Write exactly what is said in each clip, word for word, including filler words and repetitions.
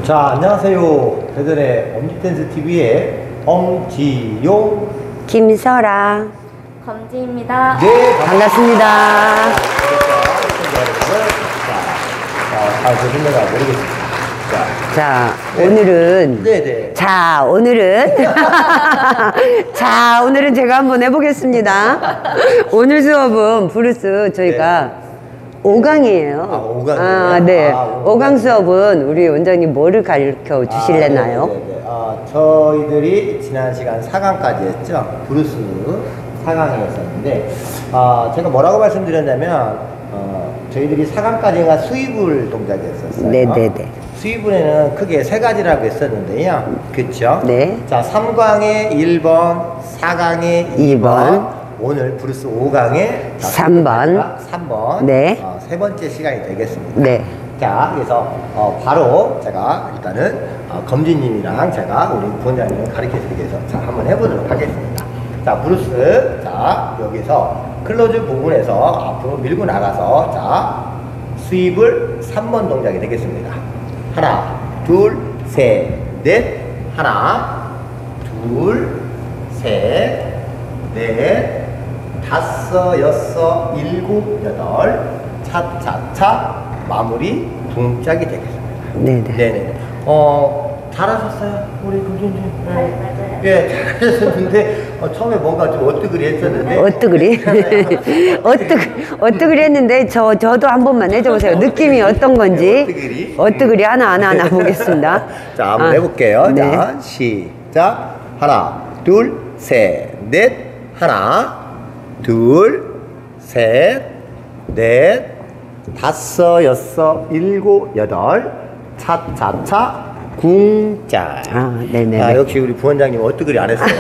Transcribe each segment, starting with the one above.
자, 안녕하세요. 대전의 엄지댄스 티비의 엄지용, 김설아, 검지입니다. 네, 반갑습니다. 잘 보셨는가 모르겠습니다. 자, 자, 네. 오늘은 네네. 자, 오늘은 자, 오늘은 제가 한번 해보겠습니다. 오늘 수업은 브루스 저희가 네. 오 강이에요. 아, 오 강이에요? 아, 네. 아, 오 강 수업은 우리 원장님 뭐를 가르쳐 주실래나요? 아, 네네네. 아, 저희들이 지난 시간 사 강까지 했죠. 브루스 사 강이었었는데, 아, 제가 뭐라고 말씀드렸냐면, 어, 저희들이 사 강까지가 스위블 동작이었었어요. 네네네. 스위블에는 크게 세 가지라고 했었는데요. 그쵸? 네. 자, 삼 강에 일 번, 사 강에 이 번, 이 번. 오늘 브루스 오 강에 삼 번. 삼 번. 네. 어, 세 번째 시간이 되겠습니다. 네. 자, 그래서 어, 바로 제가 일단은 어, 검지님이랑 제가 우리 부원장님을 가르쳐 드리기 위해서 자, 한번 해보도록 하겠습니다. 자, 브루스. 자, 여기서 클로즈 부분에서 앞으로 밀고 나가서 자, 스윕을 삼 번 동작이 되겠습니다. 하나, 둘, 셋, 넷. 하나, 둘, 셋, 넷, 다섯, 여섯, 일곱, 여덟. 차차차 마무리 동작이 되겠습니다. 네네. 네네. 어, 잘하셨어요, 우리 금준님. 네, 맞아요. 예, 잘하셨는데 어, 처음에 뭔가 좀 어뜨그리 했었는데. 어뜨그리? 어뜨, 어뜨그리 했는데 저, 저도 한 번만 해줘보세요. 느낌이 어떤 건지. 어뜨그리? 어뜨그리 하나 하나 하나 보겠습니다. 자, 한번 아, 해볼게요. 네. 자, 시작. 하나, 둘, 셋, 넷. 하나, 둘, 셋, 넷, 다섯, 여섯, 일곱, 여덟. 차차차 궁짝. 아, 네네. 아, 역시 우리 부원장님 어뜨그리 안 했어요.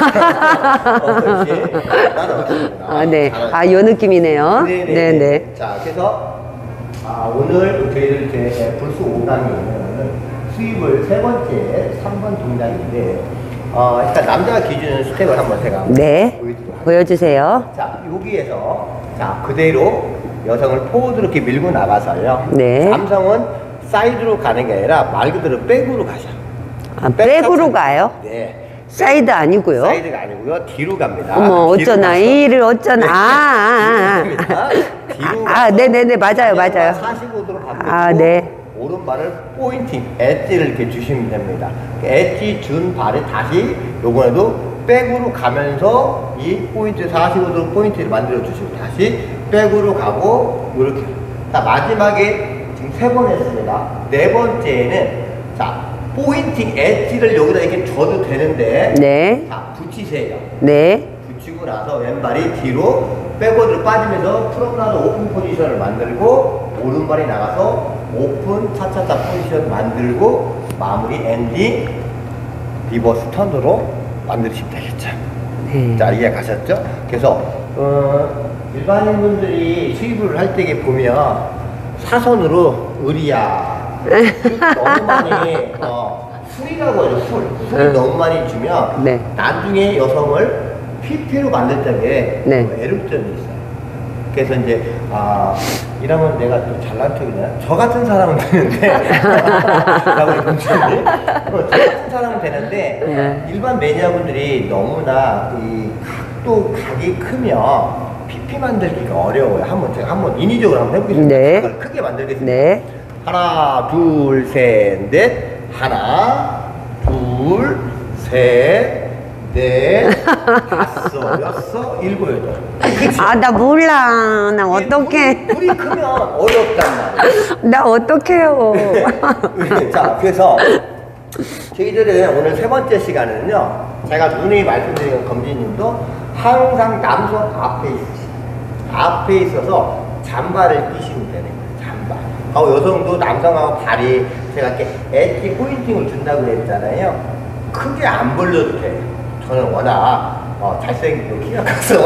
어, 역시 나는 어뜨그리구나. 아, 네. 잘하셨어요. 아, 요 느낌이네요. 네네. 네네. 자, 그래서 아, 오늘 저희들 이제 불수 오 강에는 스윕을 세 번째 삼 번 동작인데, 어, 일단 남자 기준 스텝을 한번 제가 네. 보여드리도록 하겠습니다. 보여주세요. 자, 여기에서 자, 그대로 여성을 포워드로 이렇게 밀고 나가서요. 네. 남성은 사이드로 가는 게 아니라 말 그대로 백으로 가셔. 아, 백으로 차- 가요? 네. 사이드 아니고요. 사이드가 아니고요. 뒤로 갑니다. 어머, 뒤로 어쩌나, 가서 이를 어쩌나. 아, 아, 뒤로 갑니다. 뒤로 아, 가서 네네네, 맞아요, 맞아요. 사십오 도로 바꾸고 아, 네. 오른발을 포인팅, 엣지를 이렇게 주시면 됩니다. 엣지 준 발이 다시 요번에도 백으로 가면서 이 포인트 사십오 도 포인트를 만들어 주시고 다시 백으로 가고 이렇게. 자, 마지막에 지금 세 번 했습니다. 네 번째에는 자, 포인팅 엣지를 여기다 이렇게 줘도 되는데 네. 자, 붙이세요. 네. 붙이고 나서 왼발이 뒤로 백워드로 빠지면서 프론트로 오픈 포지션을 만들고 오른발이 나가서 오픈 차차차 포지션 만들고 마무리 엔딩 리버스 턴으로 만드시면 되겠죠. 네. 자, 이해 가셨죠? 그래서 어, 일반인 분들이 스윕을 할 때 보면 사선으로 의리야 너무 많이 어, 풀이라고 하죠. 풀. 풀 음. 너무 많이 주면 네. 나중에 여성을 피피로 만들 때에 네. 애롭점이 있어요. 그래서 이제 아 이러면 내가 또 잘난 척이냐? 저 같은 사람은 되는데 라고 공주님 저 같은 사람은 되는데 네. 일반 매니아분들이 너무나 이 각도 각이 크면 피피 만들기가 어려워요. 한번 제가 한번 인위적으로 한번 해보겠습니다. 네. 각을 크게 만들겠습니다. 네. 하나, 둘, 셋, 넷. 하나, 둘, 셋, 넷, 다섯, 여섯, 일곱, 여덟. 그치? 아, 나 몰라. 나 어떡해. 불이 크면 어렵단 말이야. 나 어떡해요. 자, 그래서 저희들은 오늘 세 번째 시간은요, 제가 누누이 말씀드린 검지님도 항상 남성 앞에 있으시 앞에 있어서 잠바를 끼시면 되는 거예요. 잠바. 하고 여성도 남성하고 발이 제가 이렇게 엣지 포인팅을 준다고 그랬잖아요. 크게 안 벌려도 돼요. 저는 워낙 어, 잘생기고 키가 커서.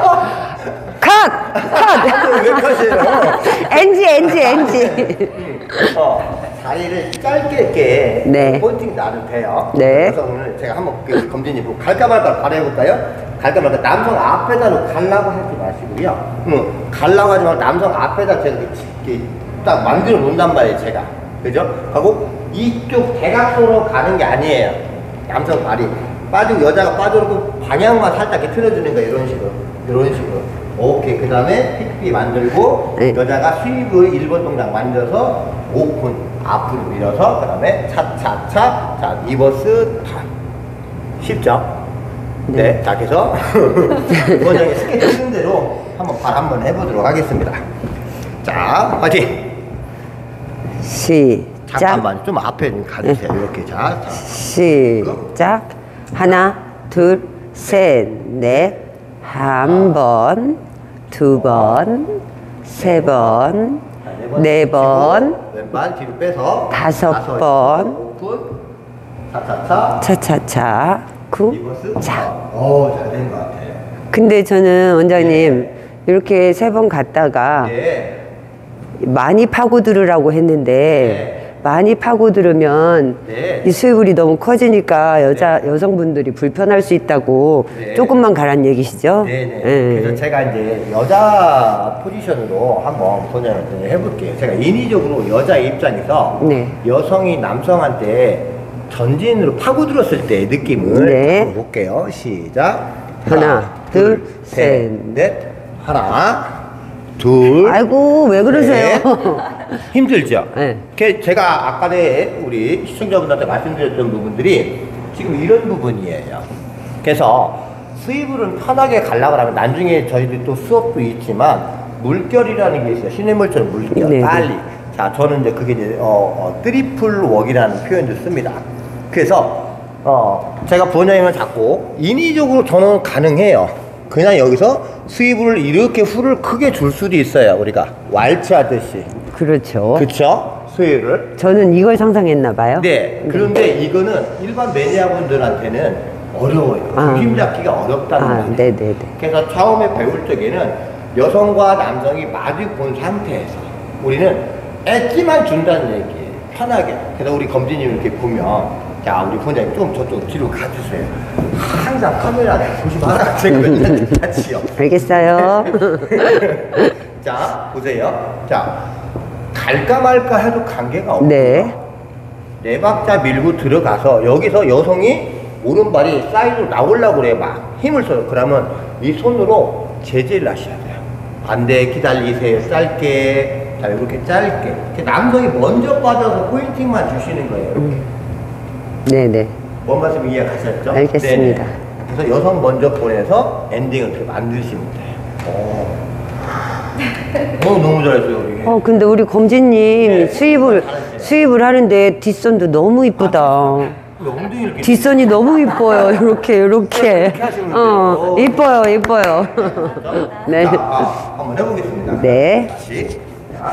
컷! 컷! 왜 컷이에요? 엔지, 엔지, 엔지. 어, 다리를 짧게 이렇게 네. 포인팅 놔도 돼요. 네. 그래서 오늘 제가 한번 그 검진이 보고 갈까 말까 바로 해볼까요? 갈까 말까. 남성 앞에다 놓고 가려고 하지 마시고요. 음, 가려고 하지 말고 남성 앞에다 제가 이렇게 딱 만들어 놓는단 말이에요, 제가. 그죠? 하고 이쪽 대각선으로 가는 게 아니에요. 남성 발이 빠지고 여자가 빠져놓고 방향만 살짝 이렇게 틀어주는 거예요. 이런 식으로. 이런 식으로. 오케이. 그 다음에 픽픽 만들고 네. 여자가 스윕을 일 번 동작 만들어서 오픈 앞으로 밀어서 그 다음에 차차차 자 리버스 턴. 쉽죠? 네. 네. 자 그래서 원장이 스케치 쓰는 대로 한번 발 한번 해보도록 하겠습니다. 자 화이팅! 시작. 잠깐만 좀 앞에 좀 가주세요. 이렇게 자, 자. 시작. 하나, 둘, 셋, 넷. 한 번, 두 번, 세 번, 네 번, 왼발 뒤로 빼서 다섯 번. 오픈 차차차 차차차. 구. 리버스 자. 오잘 된 것 같아요. 근데 저는 원장님 이렇게 세 번 갔다가 네. 많이 파고들으라고 했는데 네. 많이 파고들으면 네. 이 수유물이 너무 커지니까 여자 여성분들이 불편할 수 있다고 네. 조금만 가란 얘기시죠? 네네. 예. 그래서 제가 이제 여자 포지션으로 한번 도전을 해볼게요. 제가 인위적으로 여자 입장에서 네. 여성이 남성한테 전진으로 파고들었을 때의 느낌을 네. 한번 볼게요. 시작. 하나, 둘, 셋. 넷. 하나, 둘. 아이고 왜 그러세요? 네. 힘들죠? 네. 그 제가 아까에 우리 시청자분들한테 말씀드렸던 부분들이 지금 이런 부분이에요. 그래서 수입을 편하게 가려고 하면 나중에 저희들이 또 수업도 있지만 물결이라는 게 있어요. 시냇물처럼 물결. 네, 빨리. 네. 자, 저는 이제 그게 이제 어, 어, 트리플 웍이라는 표현도 씁니다. 그래서 어, 제가 부원장님을 잡고 인위적으로 저는 가능해요. 그냥 여기서 수입을 이렇게 후를 크게 줄 수도 있어요. 우리가 왈츠 하듯이. 그렇죠. 그쵸? 수위를. 저는 이걸 상상했나 봐요. 네. 그런데 이거는 일반 매니아분들한테는 어려워요. 아. 중심 잡기가 어렵다는 아, 말이에요. 네네네. 그래서 처음에 배울 적에는 여성과 남성이 마주 본 상태에서 우리는 엣지만 준다는 얘기예요. 편하게. 그래서 우리 검진님 이렇게 보면 자, 우리 본장님 좀 저쪽 뒤로 가주세요. 항상 카메라 조심하라. 제가 맨날 같이요. 알겠어요. 자, 보세요. 자, 갈까 말까 해도 관계가 없고요. 네. 네 박자 밀고 들어가서 여기서 여성이 오른발이 사이드로 나오려고 그래 막 힘을 써요. 그러면 이 손으로 제재를 하셔야 돼요. 반대 기다리세요. 짧게. 자, 이렇게 짧게. 이렇게 남성이 먼저 빠져서 포인팅만 주시는 거예요. 이렇게. 음. 네네. 뭔 말씀 이해가셨죠? 알겠습니다. 네네. 그래서 여성 먼저 보내서 엔딩을 이렇게 만드시면 돼요. 오. 어, 너무 잘했어요. 우리. 어 근데 우리 검진님 네, 수입을 잘했어요. 수입을 하는데 뒷선도 너무 이쁘다. 왜 엉덩이 이렇게 뒷선이 너무 이뻐요. 이렇게 이렇게. 이렇게 하시면 돼요. 어 오. 이뻐요 이뻐요. 네. 자, 아, 한번 해보겠습니다. 네. 다시. 자,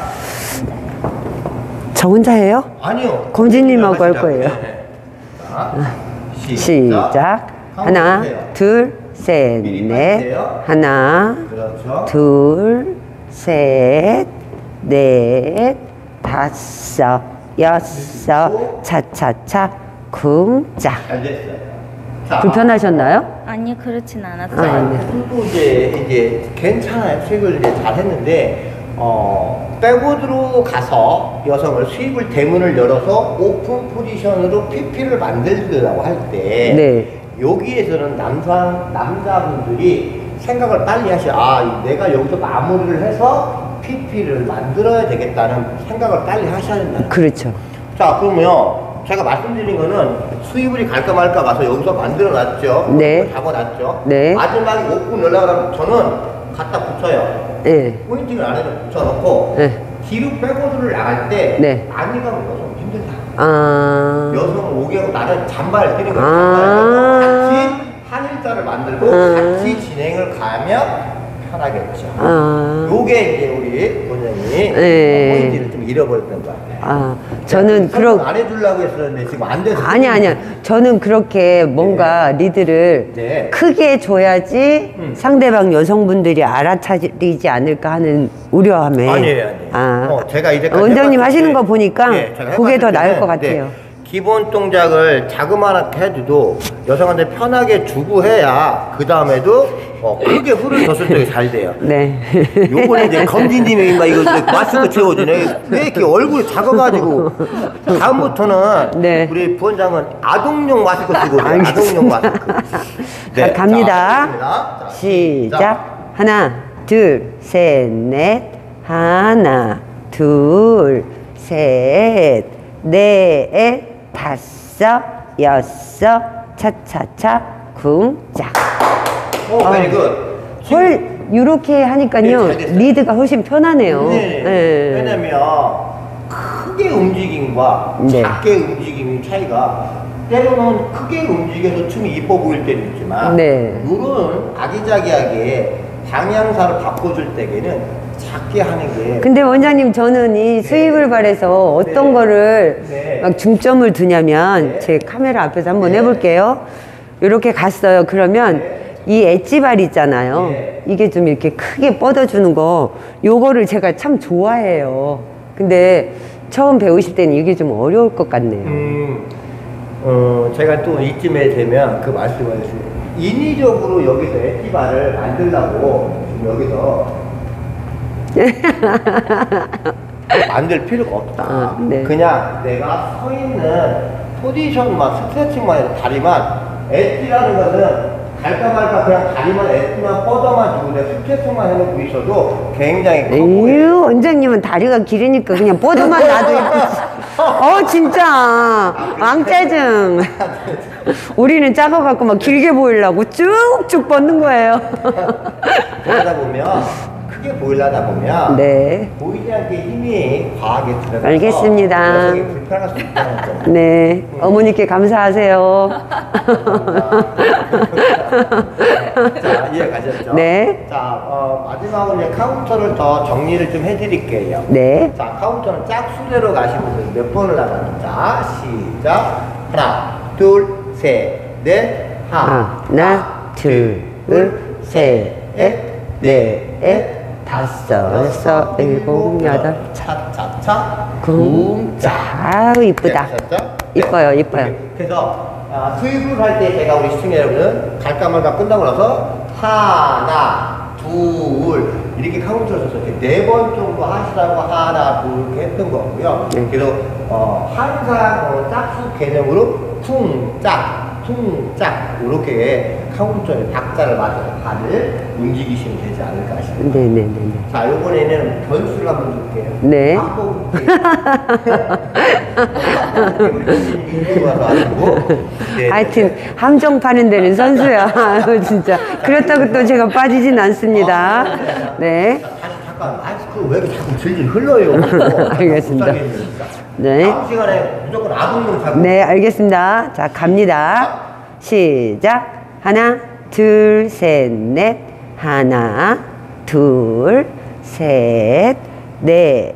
저 혼자 해요? 아니요. 검진님하고 할 하시자고요. 거예요. 네. 자, 시작. 시작. 한번 하나, 보세요. 둘, 셋, 미리 넷. 봐주세요. 하나, 그렇죠. 둘, 셋, 넷, 다섯, 여섯, 차차차, 쿵짝. 잘 됐어요. 자, 불편하셨나요? 아니요, 그렇진 않았어요. 자, 아, 네. 또 이제 이제 괜찮아요. 수익을 이제 잘 했는데 어, 백워드로 가서 여성을 수입을 대문을 열어서 오픈 포지션으로 피피를 만들려고 할 때 네. 여기에서는 남성 남자분들이 생각을 빨리 하셔. 아, 내가 여기서 마무리를 해서 피피를 만들어야 되겠다는 생각을 빨리 하셔야 된다. 그렇죠. 자, 그러면 제가 말씀드린 거는 수입을 갈까 말까 가서 여기서 만들어 놨죠. 네. 잡아 놨죠. 네. 마지막에 오픈 열려고 하면 저는 갖다 붙여요. 네. 포인팅을 안에다 붙여놓고 네. 뒤로 백워드를 나갈 때 네. 많이 가면 여성 힘들다. 아. 여성을 오게 하고 나는 잔발을 뛰는 거야. 아. 잔발을 뛰고 같이 한 일자를 만들고 아. 같이 진행을 가면 편하겠죠. 아. 요게 이제 우리 본장이 네. 포인트를 좀 잃어버렸던 것 같아요. 아, 저는 그런 그런 안 해주려고 했었는데 지금 안 돼서. 아니 아니야. 저는 그렇게 뭔가 리드를 네. 크게 줘야지 음. 상대방 여성분들이 알아차리지 않을까 하는 우려함에. 아니에요, 아니에요. 아. 어, 제가 이제까지 원장님 해봤을 하시는 때, 거 보니까 예, 제가 그게 더 해봤을 나을 것 때는, 같아요. 네, 기본 동작을 자그마하게 해도 여성한테 편하게 주고 해야 그 다음에도 어, 크게 후를 줬을 때 잘 돼요. 네. 요번에 이제 검진님이 막 이거 마스크 채워주네. 왜 이렇게 얼굴이 작아가지고 다음부터는 네. 우리 부원장은 아동용 마스크 쓰고 그래요. 아동용 마스크. 자, 갑니다. 자, 알겠습니다. 자, 시작. 하나, 둘, 셋, 넷. 하나, 둘, 셋, 넷, 다섯, 여섯, 차차차, 쿵짝. 오, 베리 굿. 헐, 이렇게 하니까요. 네, 잘 됐어요. 리드가 훨씬 편하네요. 네. 네. 왜냐면 크게 움직임과 네. 작게 움직임의 차이가 때로는 크게 움직여서 춤이 이뻐 보일 때도 있지만 네. 이런 아기자기하게 방향사를 바꿔줄 때에는 작게 하는 게 근데 원장님, 저는 이 수입을 발해서 어떤 네. 거를 네. 막 중점을 두냐면 네. 제 카메라 앞에서 한번 네. 해볼게요. 이렇게 갔어요. 그러면 네. 이 엣지발 있잖아요. 네. 이게 좀 이렇게 크게 뻗어주는 거, 요거를 제가 참 좋아해요. 근데 처음 배우실 때는 이게 좀 어려울 것 같네요. 음, 어, 제가 또 이쯤에 되면 그 말씀을 해주세요. 인위적으로 여기서 엣지바를 만들려고 지금 여기서 만들 필요가 없다. 아, 네. 그냥 내가 서 있는 포지션만 스트레칭만 해서 다리만 엣지라는 것은 갈까 말까 그냥 다리만 엣지만 뻗어만 주고 내가 스트레칭만 해놓고 있어도 굉장히 커 보여요. 에휴, 원장님은 다리가 길으니까 그냥 뻗어만 놔도 예쁘지. 어, 진짜. 왕짜증. 우리는 작아갖고 막 길게 보이려고 쭉쭉 뻗는 거예요. 그러다 보면 크게 보이려다 보면 네. 보이지 않게 힘이 과하게 들어가서 알겠습니다. 여성이 불편할 수 있다는 점. 네. 어머니께 감사하세요. 자, 이해가셨죠? 네. 자, 어, 마지막으로 이제 카운터를 더 정리를 좀 해드릴게요. 네. 자, 카운터는 짝수대로 가시면 몇 번을 나가는 자, 시작. 하나, 둘, 셋, 넷, 하나, 하나, 둘, 셋, 넷, 다섯, 여섯, 일곱, 여덟, 차차차, 쿵짝. 아우, 이쁘다. 이뻐요, 이뻐요. 그래서 아, 수입을 할 때 제가 우리 시청자 여러분은 갈까 말까 끝나고 나서 하나, 둘 이렇게 카운트를 써서 네 번 정도 하시라고 하나, 둘 이렇게 했던 거고요. 네. 그래서 어, 항상 어, 짝수 개념으로 퉁짝, 퉁짝 이렇게 카운터에 박자를 맞춰서 발을 움직이시면 되지 않을까 싶습니다. 네네네. 자, 이번에는 변수를 한번 줄게요. 네. 네, 하여튼 함정 파는 데는 선수야. 아유, 진짜. 그렇다고 또 제가 빠지진 않습니다. 네. 다시 잠깐 마스크 왜 이렇게 자꾸 질질 흘러요? 알겠습니다. 네. 다음 시간에 무조건 아동용 잡고. 네, 알겠습니다. 자, 갑니다. 시작. 하나, 둘, 셋, 넷. 하나, 둘, 셋, 넷,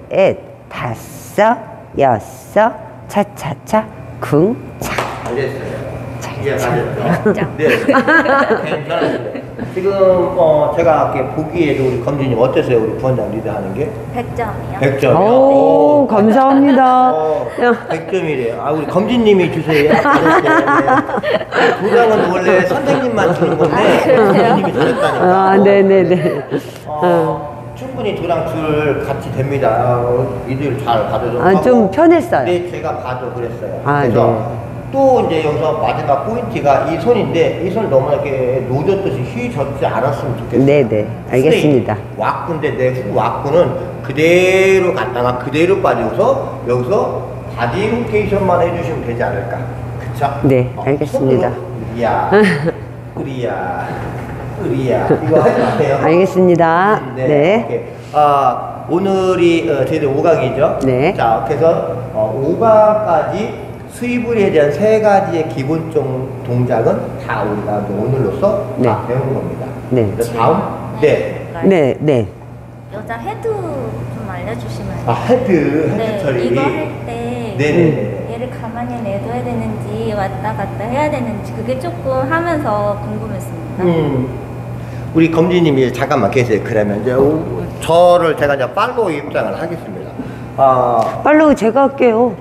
다섯, 여섯, 차차차, 쿵착. 알겠어요. 이해가셨죠? 네. 괜찮으시네. 지금 어 제가 이렇게 보기에도 우리 검진님 어땠어요? 우리 부원장 리드하는 게? 백 점이요. 백 점이요. 오, 감사합니다. 어, 백 점이래요. 아, 우리 검진님이 주세요. 잘했어요. 네. 도장은 원래 선생님만 주는 건데 검진님이 잘했다니까. 아, 네네네. 어, 충분히 도장 줄 같이 됩니다. 어, 이들 잘 받아줘. 아, 좀 편했어요. 네, 제가 봐도 그랬어요. 아, 그래서 네. 또 이제 여기서 마지막 포인트가 이 손인데 이 손을 너무 이렇게 놓졌듯이 휘젓지 않았으면 좋겠어요. 네네, 알겠습니다. 스트레이트. 왁구인데 내 후 왁구는 그대로 갔다가 그대로 빠져서 여기서 바디 로테이션만 해주시면 되지 않을까. 그쵸? 네, 알겠습니다. 으리야, 으리야, 으리야. 이거 하지 마세요. 알겠습니다. 네. 네. 오케이. 아, 오늘이 어, 저희들 오 강이죠? 네. 자, 그래서 어, 오 강까지 수입을 대한 세 가지의 기본적 동작은 다 우리가 오늘로써 네. 다 배운 겁니다. 네. 그래서 다음, 네. 네, 네. 여자 헤드 좀 알려주시면. 아, 헤드, 헤드 네, 처리. 이거 할 때 네네네. 얘를 가만히 내둬야 되는지 왔다 갔다 해야 되는지 그게 조금 하면서 궁금했습니다. 음, 우리 검진님이 잠깐만 계세요. 그러면 이제 오, 저를 제가 이제 팔로우 입장을 하겠습니다. 아, 팔로우 제가 할게요.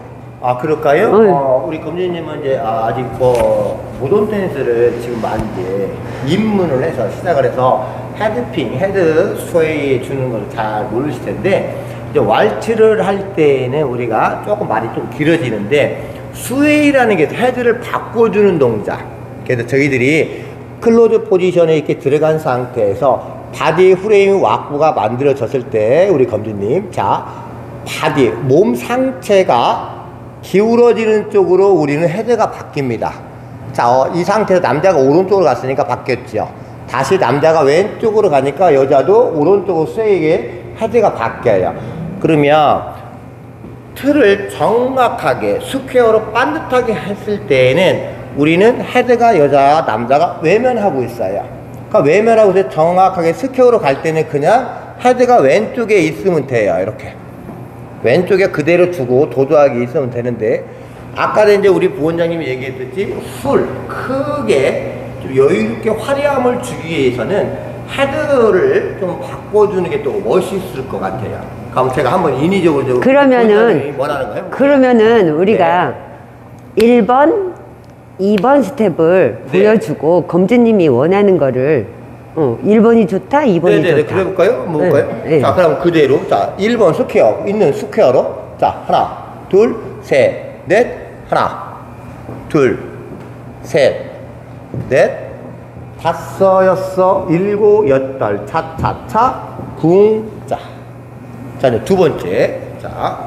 아, 그럴까요? 응. 어, 우리 검진님은 이제 아, 아직 뭐 모던 댄스를 지금 많이 이제 입문을 해서 시작을 해서 헤드핑, 헤드 스웨이 주는 걸 잘 모르실 텐데, 이제 왈츠를 할 때는 우리가 조금 말이 좀 길어지는데, 스웨이라는 게 헤드를 바꿔주는 동작. 그래서 저희들이 클로즈 포지션에 이렇게 들어간 상태에서 바디 프레임 왁구가 만들어졌을 때, 우리 검진님, 자, 바디, 몸 상체가 기울어지는 쪽으로 우리는 헤드가 바뀝니다. 자, 어, 이 상태에서 남자가 오른쪽으로 갔으니까 바뀌었죠. 다시 남자가 왼쪽으로 가니까 여자도 오른쪽으로 스웨이게 헤드가 바뀌어요. 그러면 틀을 정확하게 스퀘어로 반듯하게 했을 때에는 우리는 헤드가 여자와 남자가 외면하고 있어요. 그러니까 외면하고 있을 때 정확하게 스퀘어로 갈 때는 그냥 헤드가 왼쪽에 있으면 돼요. 이렇게 왼쪽에 그대로 두고 도도하게 있으면 되는데, 아까 이제 우리 부원장님이 얘기했듯이 술 크게 좀 여유있게 화려함을 주기 위해서는 헤드를 좀 바꿔주는 게 또 멋있을 것 같아요. 그럼 제가 한번 인위적으로 좀 그러면은 원하는 거예요? 그러면은 우리가 네. 일 번, 이 번 스텝을 네. 보여주고 검진님이 원하는 거를 어, 일 번이 좋다, 이 번이 네네네, 좋다. 그래 볼까요? 한번 네, 볼까요? 네. 자, 그럼 그대로. 자, 일 번 스퀘어, 있는 스퀘어로. 자, 하나, 둘, 셋, 넷, 하나, 둘, 셋, 넷, 다섯, 여섯, 일곱, 여덟, 차, 차, 차, 궁, 자. 자, 이제 두 번째. 자,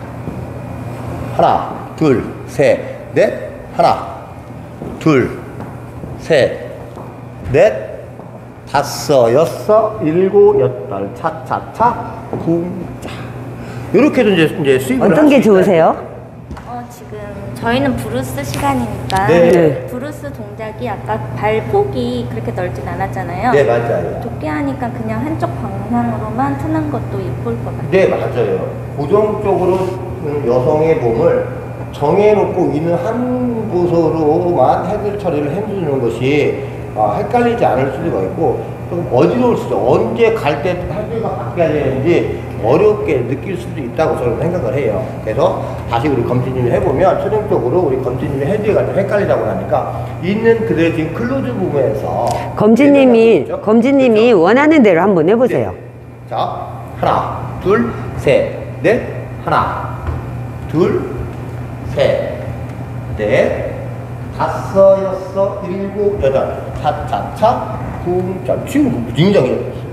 하나, 둘, 셋, 넷, 하나, 둘, 셋, 넷, 다섯, 여섯, 일곱, 여덟, 차차차, 궁자. 이렇게도 이제 이제 수입을 어떤 게 좋으세요? 어, 지금 저희는 브루스 시간이니까 네. 브루스 동작이 아까 발 폭이 그렇게 넓진 않았잖아요. 네, 맞아요. 좁게 하니까 그냥 한쪽 방향으로만 트는 것도 예쁠 것 같아요. 네, 맞아요. 고정적으로 여성의 몸을 정해놓고 있는 한 곳으로만 헤드 처리를 해주는 것이 아, 헷갈리지 않을 수가 있고 좀 어지러울 수도, 언제 갈 때 헤드가 바뀌어야 되는지 어렵게 느낄 수도 있다고 저는 생각을 해요. 그래서 다시 우리 검진님이 해보면 최종적으로 우리 검진님이 헤드가 좀 헷갈리다고 하니까 있는 그대로 지금 클로즈 부분에서 검진님이 검진님이 그렇죠? 원하는 대로 한번 해보세요. 네. 자, 하나, 둘, 셋, 넷, 하나, 둘, 셋, 넷, 다섯, 여섯, 일곱, 여덟, 차차차, 궁, 자, 지금 굉장히 잘했어요.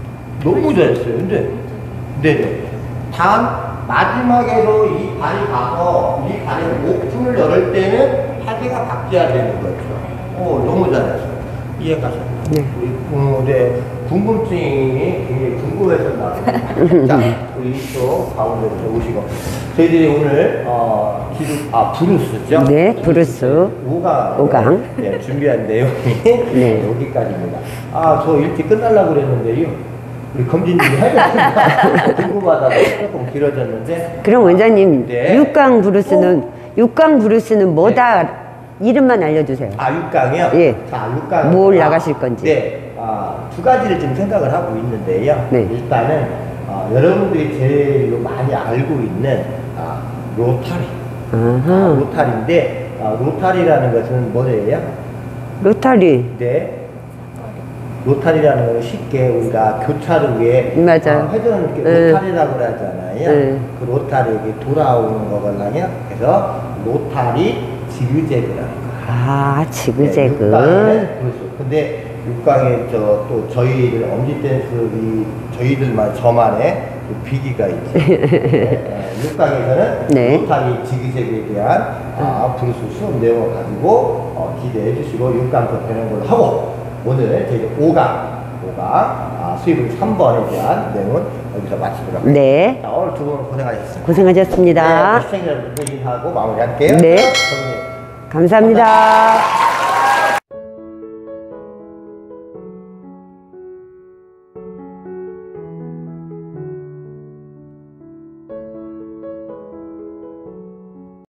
너무 잘했어요. 근데, 네네. 단, 마지막에도 이 발이 가서 이 발의 오픈을 열을 때는 헤드가 바뀌어야 되는 거죠. 오, 너무 잘했어요. 이해가 가셨나요? 네. 우리, 음, 네. 궁금증이 굉장히 궁금해졌나. 자, 우리 이쪽 가운데로 오시고. 저희들이 오늘, 어, 기록, 아, 브루스죠? 네, 브루스. 오강. 오강. 네, 준비한 내용이 네. 여기까지입니다. 아, 저 일찍 끝나려고 그랬는데요. 우리 검진님이 해줬습니다. 궁금하다고 조금 길어졌는데. 그럼 원장님, 네. 육강 브루스는 육강 브루스는 뭐다 이름만 알려주세요. 아, 육강이요? 예. 자, 육강. 뭘 나가실 건지. 네. 아, 두 가지를 지금 생각을 하고 있는데요. 네. 일단은, 어, 여러분들이 제일 많이 알고 있는, 아, 로타리. 아, 아하. 로타리인데, 아, 로타리라는 것은 뭐예요? 로타리. 네. 로타리라는 건 쉽게 우리가 교차로에 맞아요. 어, 회전을 이렇게 네. 로타리라고 하잖아요. 네. 그 로타리에게 돌아오는 거거든요. 그래서 로타리 지그재그라는 거예요. 아, 네, 지그재그. 육강에는 그렇죠. 근데 육강에 저 또 저희들 엄지 댄스이 저희들만 저만의 그 비기가 있죠. 네, 육강에서는 네. 로타리 지그재그에 대한 아, 브루스 수업 내용을 가지고 어, 기대해 주시고 육강도 되는 걸로 하고, 오늘 저희 오강, 오강 아, 수입을 삼 번에 대한 내용은 여기서 마치도록 하겠습니다. 네. 자, 오늘 두 분 고생하셨습니다. 고생하셨습니다. 네, 시청자 여러분 인사하고 마무리할게요. 네. 정리. 감사합니다.